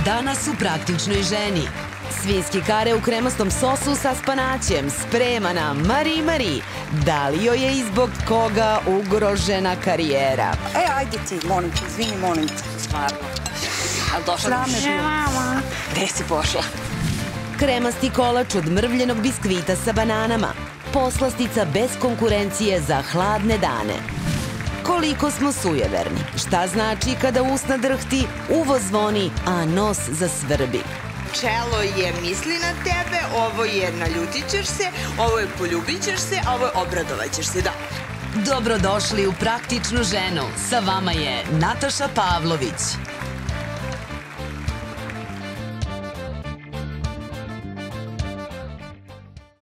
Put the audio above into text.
Danas u Praktičnoj ženi. Svinjski kare u kremastom sosu sa spanaćem sprema nam Mari. Da li joj je i zbog koga ugrožena karijera? Ajde ti, molim te, izvini, molim te, stvarno. Ali došla da mi mama. Gde si pošla? Kremasti kolač od mrvljenog biskvita sa bananama. Poslastica bez konkurencije za hladne dane. Koliko smo sujeverni. Šta znači kada usna drhti, uvo zvoni, a nos zasvrbi? Čelo je misli na tebe, ovo je naljutit ćeš se, ovo je poljubit ćeš se, a ovo je obradovat ćeš se, da. Dobrodošli u Praktičnu ženu. Sa vama je Nataša Pavlović.